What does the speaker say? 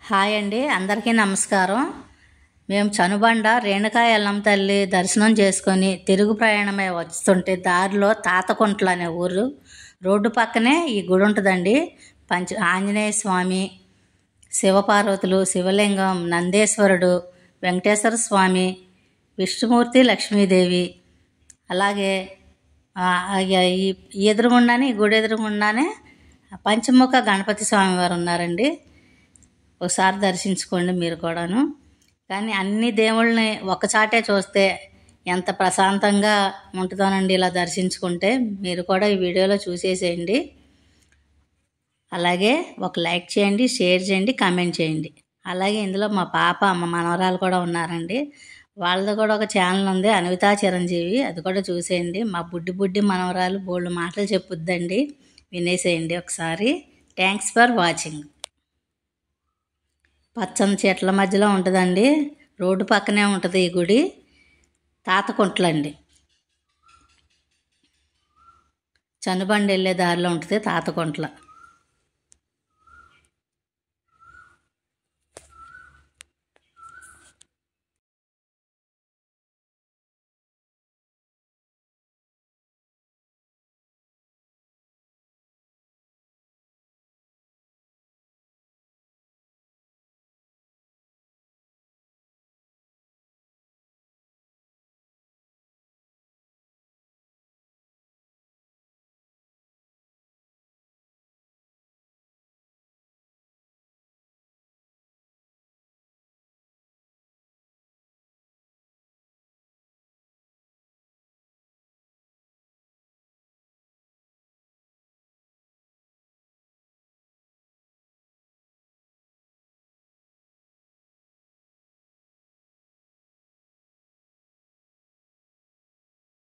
Hi అండి, అందరికీ నమస్కారం. మేము చనుబండ రేణుకా ఎల్లమ్మ తల్లి దర్శనం చేసుకొని తిరుగు ప్రయాణమై వస్తుంటే దారిలో తాతకుంట్ల అనే ఊరు రోడ్డు పక్కనే ఈ గుడి ఉంటుందండి. ఆంజనేయ స్వామి, శివపార్వతులు, శివలింగం, నందేశ్వరుడు, వెంకటేశ్వర స్వామి, విష్ణుమూర్తి, లక్ష్మీదేవి, అలాగే ఈ ఎదురుగుండానే, ఈ గుడి ఎదురుగుండానే పంచముఖ గణపతి స్వామి వారు ఉన్నారండి. ఒకసారి దర్శించుకోండి మీరు కూడాను. కానీ అన్ని దేవుళ్ళని ఒక్కచాటే చూస్తే ఎంత ప్రశాంతంగా ఉంటుందోనండి ఇలా దర్శించుకుంటే. మీరు కూడా ఈ వీడియోలో చూసేసేయండి. అలాగే ఒక లైక్ చేయండి, షేర్ చేయండి, కామెంట్ చేయండి. అలాగే ఇందులో మా పాప, మా మనవరాలు కూడా ఉన్నారండి. వాళ్ళది కూడా ఒక ఛానల్ ఉంది, అన్వితా చిరంజీవి, అది కూడా చూసేయండి. మా బుడ్డి మనవరాలు బోల్డ్ మాటలు చెప్పుద్దండి, వినేసేయండి ఒకసారి. Thanks for watching. పచ్చని చెట్ల మధ్యలో ఉంటుందండి, రోడ్డు పక్కనే ఉంటుంది ఈ గుడి. తాతకుంట్లండి, చనుబండి వెళ్ళే దారిలో ఉంటుంది తాతకుంట్ల.